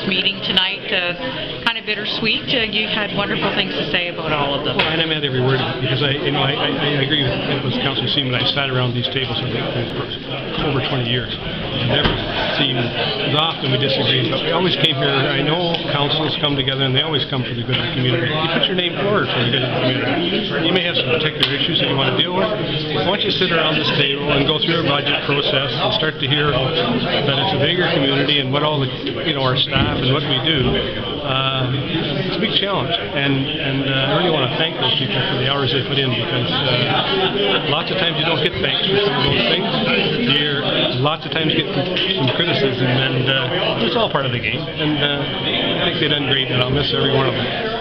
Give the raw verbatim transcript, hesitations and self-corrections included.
meeting tonight. Uh, kind of bittersweet. Uh, you had wonderful things to say about all of them. Well, and I meant every word of it, because I, you know, I, I, I agree with, with Councillor Seaman. I sat around these tables for over twenty years. Never seen, as often we disagreed, but we always came here. I know councils come together and they always come for the good of the community. You put your name forward for the good of the community. You may have some particular issues that you want to deal with. Why don't you sit around this table and go through a budget process and start to hear that it's a bigger community and what all the, you know, our staff and what we do. Uh, it's a big challenge, and and uh, I really want to thank those people for the hours they put in, because uh, lots of times you don't get thanks for some of those things. You're, lots of times you get some criticism, and uh, it's all part of the game. And uh, I think they've done great, and I'll miss every one of them.